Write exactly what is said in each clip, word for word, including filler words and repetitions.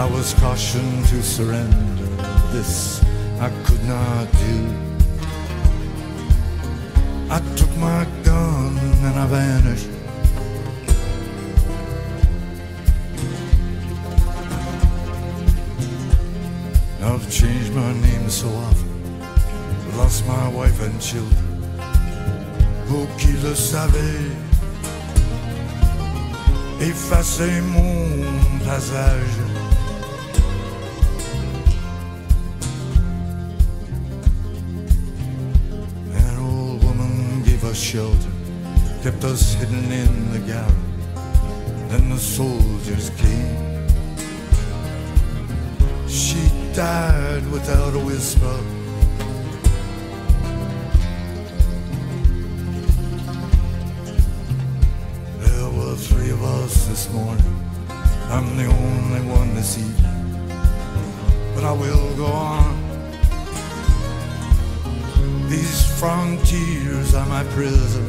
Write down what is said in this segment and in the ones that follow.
I was cautioned to surrender. This I could not do. I took my gun and I vanished. I've changed my name so often, lost my wife and children. Vous qui le savez, effacez mon passage. An old woman gave us shelter, kept us hidden in the garret. Then the soldiers came. She died without a whisper. There were three of us this morning. I'm the only one this evening, but I will go on. These frontiers are my prison.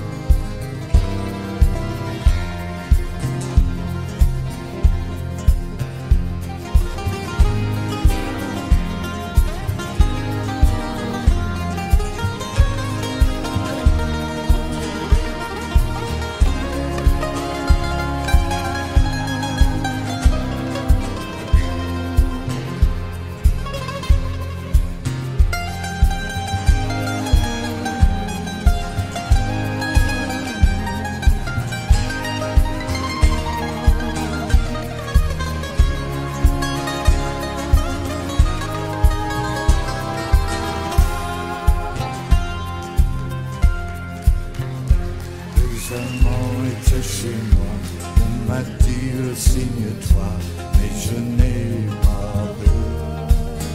Seulement était chez moi, on m'a dit resigne-toi, mais je n'ai pas peur.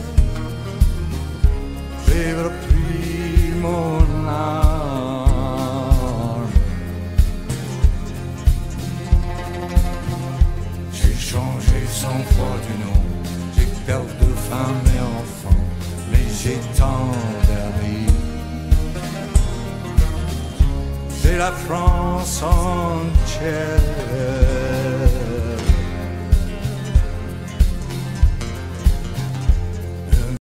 J'ai repris mon âme, j'ai changé sans foi du nom, j'ai perdu femme et enfant, mais j'ai tant d'amis. C'est la France entière.